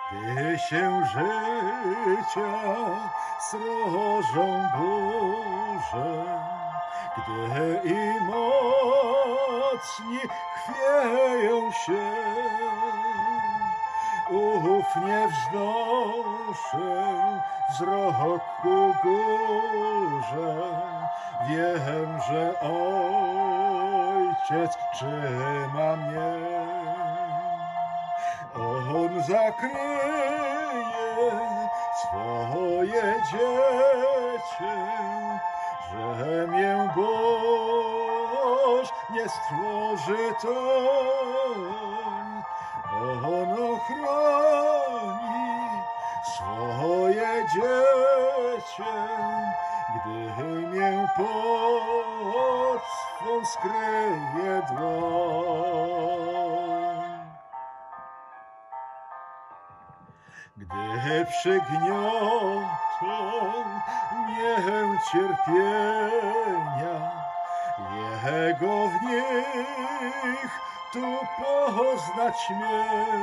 Gdy się życia srożą burze, gdy i mocni chwieją się, ufnie wznoszę wzrok ku górze. Wiem, że Ojciec trzyma mnie. On zakryje swoje dziecię, że mię Boż nie stworzy toń. On ochroni swoje dziecię, gdy mię pod swą skryje dłoń. Gdy przygniotą mię cierpienia, Jego w nich tu poznać mnie.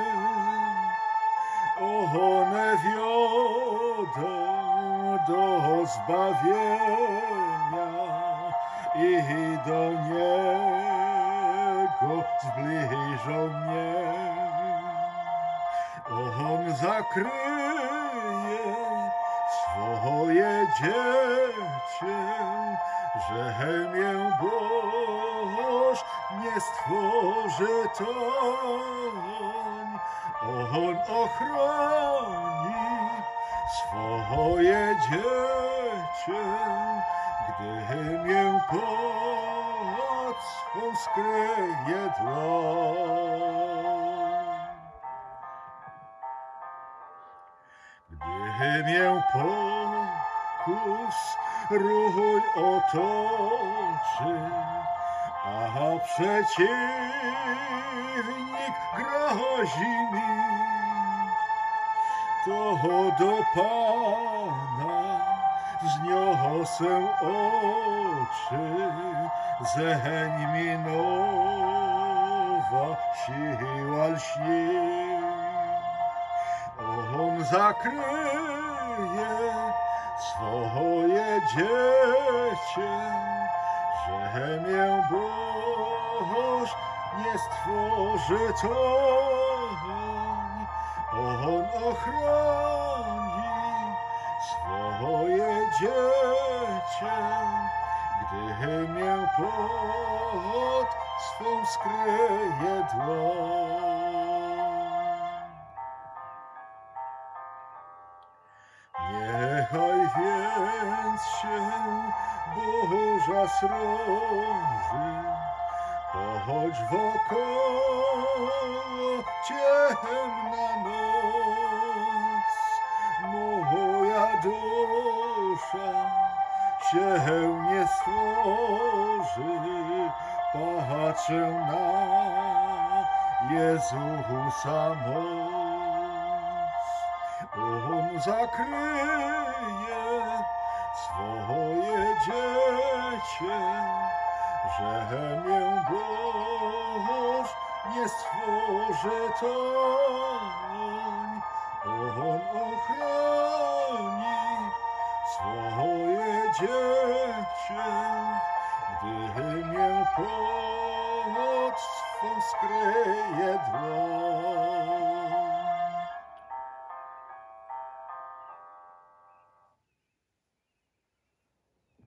One wiodą do zbawienia i do Niego zbliżą mnie. On zakryje swoje dziecię, że mię Boż nie stworzy toń. On ochroni swoje dziecię, gdy mię pod swą skryje dłoń. Gdy mię pokus rój otoczy, a przeciwnik grozi mi, to do Pana wzniosę oczy, zeń mi nowa siła lśni. On zakryje swoje dziecię, że mię Boż nie stworzy toń. On ochroni swoje dziecię, gdy mię pod swą skryje dłoń. Niechaj więc się burza sroży, choć wokoło ciemna noc. Moja dusza się nie stworzy, patrzę na Jezusa moc. On zakryje swoje dziecię, że mię Boż nie stworzy toń. On ochroni swoje dziecię, gdy mię pod swą skryje dłoń.